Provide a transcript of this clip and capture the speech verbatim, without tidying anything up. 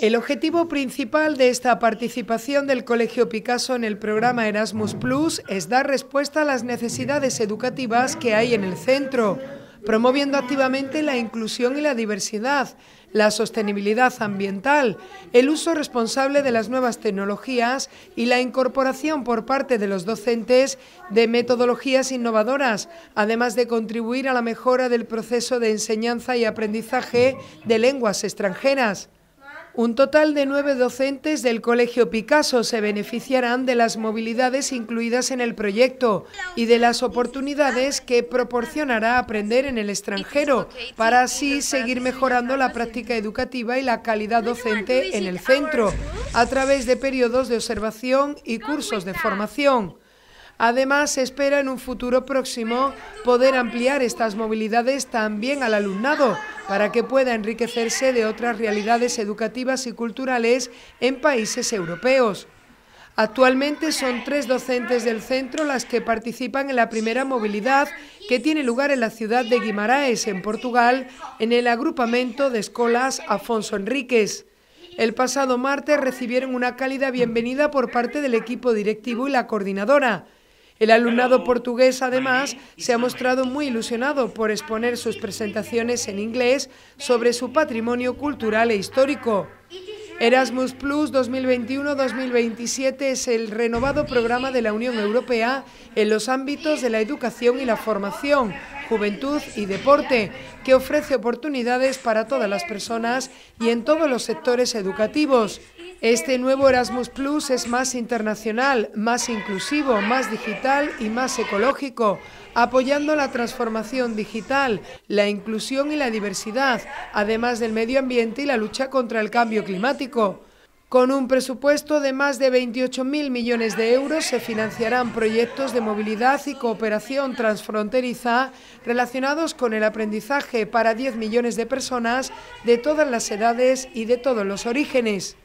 El objetivo principal de esta participación del Colegio Picasso en el programa Erasmus Plus es dar respuesta a las necesidades educativas que hay en el centro, promoviendo activamente la inclusión y la diversidad, la sostenibilidad ambiental, el uso responsable de las nuevas tecnologías y la incorporación por parte de los docentes de metodologías innovadoras, además de contribuir a la mejora del proceso de enseñanza y aprendizaje de lenguas extranjeras. Un total de nueve docentes del Colegio Picasso se beneficiarán de las movilidades incluidas en el proyecto y de las oportunidades que proporcionará aprender en el extranjero, para así seguir mejorando la práctica educativa y la calidad docente en el centro, a través de periodos de observación y cursos de formación. Además, se espera en un futuro próximo poder ampliar estas movilidades también al alumnado, para que pueda enriquecerse de otras realidades educativas y culturales en países europeos. Actualmente son tres docentes del centro las que participan en la primera movilidad, que tiene lugar en la ciudad de Guimarães, en Portugal, en el agrupamiento de escolas Afonso Henriques. El pasado martes recibieron una cálida bienvenida por parte del equipo directivo y la coordinadora. El alumnado portugués, además, se ha mostrado muy ilusionado por exponer sus presentaciones en inglés sobre su patrimonio cultural e histórico. Erasmus Plus dos mil veintiuno dos mil veintisiete es el renovado programa de la Unión Europea en los ámbitos de la educación y la formación, juventud y deporte, que ofrece oportunidades para todas las personas y en todos los sectores educativos. Este nuevo Erasmus Plus es más internacional, más inclusivo, más digital y más ecológico, apoyando la transformación digital, la inclusión y la diversidad, además del medio ambiente y la lucha contra el cambio climático. Con un presupuesto de más de veintiocho mil millones de euros se financiarán proyectos de movilidad y cooperación transfronteriza relacionados con el aprendizaje para diez millones de personas de todas las edades y de todos los orígenes.